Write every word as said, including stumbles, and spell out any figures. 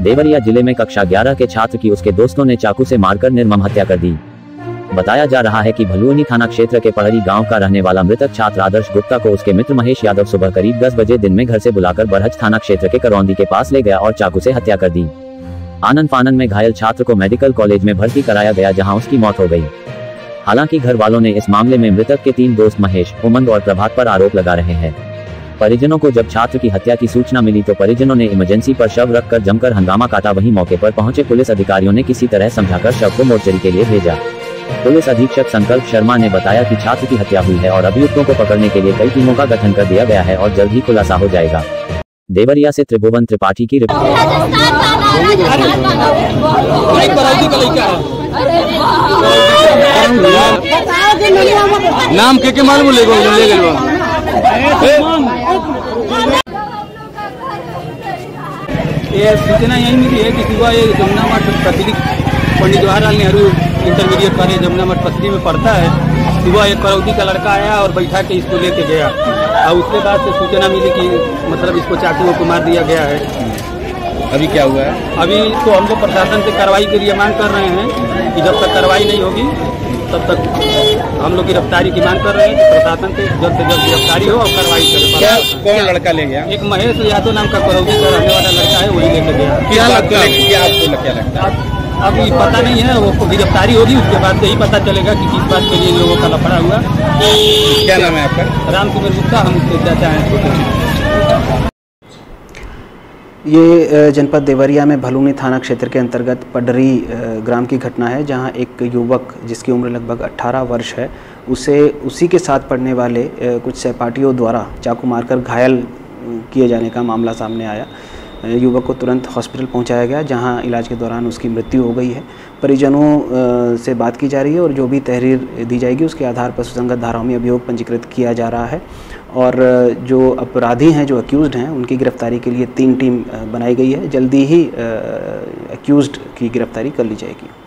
देवरिया जिले में कक्षा ग्यारह के छात्र की उसके दोस्तों ने चाकू से मारकर निर्मम हत्या कर दी। बताया जा रहा है कि भलुअनी थाना क्षेत्र के पहरी गांव का रहने वाला मृतक छात्र आदर्श गुप्ता को उसके मित्र महेश यादव सुबह करीब दस बजे दिन में घर से बुलाकर बरहज थाना क्षेत्र के करौंदी के पास ले गया और चाकू से हत्या कर दी। आनन फानन में घायल छात्र को मेडिकल कॉलेज में भर्ती कराया गया, जहां उसकी मौत हो गई। हालांकि घर वालों ने इस मामले में मृतक के तीन दोस्त महेश, उमंग और प्रभात पर आरोप लगा रहे हैं। परिजनों को जब छात्र की हत्या की सूचना मिली तो परिजनों ने इमरजेंसी पर शव रखकर जमकर हंगामा काटा। वहीं मौके पर पहुंचे पुलिस अधिकारियों ने किसी तरह समझाकर शव को मोर्चरी के लिए भेजा। पुलिस अधीक्षक संकल्प शर्मा ने बताया कि छात्र की हत्या हुई है और अभियुक्तों को पकड़ने के लिए कई टीमों का गठन कर दिया गया है और जल्द ही खुलासा हो जाएगा। देवरिया से त्रिभुवन त्रिपाठी की रिपोर्ट। नाम के के मालूम ले गो ले गो ये सूचना यही मिली है कि सुबह ये जमुना मठ प्रतिनिधि पंडित जवाहरलाल नेहरू इंटरमीडिएट कॉलेज जमुना मठ पश्चिमी में पढ़ता है। सुबह एक करौदी का लड़का आया और बैठा के इसको लेके गया और उसके बाद से सूचना मिली कि मतलब इसको चाकू को मार दिया गया है। अभी क्या हुआ है? अभी तो हम लोग प्रशासन से कार्रवाई के लिए मांग कर रहे हैं कि जब तक कार्रवाई नहीं होगी तब तक हम लोग गिरफ्तारी की मांग कर रहे हैं कि प्रशासन से जल्द से जल्द गिरफ्तारी हो और कार्रवाई करे। कौन लड़का ले गया? एक महेश यादव नाम का करौदी का रहने वाला लड़का है, वही लेके गया। क्या लगता है? क्या आपको क्या लगता है? अभी पता नहीं है, वो गिरफ्तारी होगी उसके बाद से ही पता चलेगा कि किस बात के लिए इन लोगों का लफड़ा हुआ। क्या नाम है आपका? राम कुमार गुप्ता, हम उसके चाचा हैं। ये जनपद देवरिया में भलुनी थाना क्षेत्र के अंतर्गत पडरी ग्राम की घटना है, जहां एक युवक जिसकी उम्र लगभग अठारह वर्ष है उसे उसी के साथ पढ़ने वाले कुछ सहपाठियों द्वारा चाकू मारकर घायल किए जाने का मामला सामने आया। युवक को तुरंत हॉस्पिटल पहुंचाया गया, जहां इलाज के दौरान उसकी मृत्यु हो गई है। परिजनों से बात की जा रही है और जो भी तहरीर दी जाएगी उसके आधार पर सुसंगत धाराओं में अभियोग पंजीकृत किया जा रहा है और जो अपराधी हैं, जो अक्यूज़्ड हैं, उनकी गिरफ्तारी के लिए तीन टीम बनाई गई है। जल्दी ही अक्यूज़्ड की गिरफ्तारी कर ली जाएगी।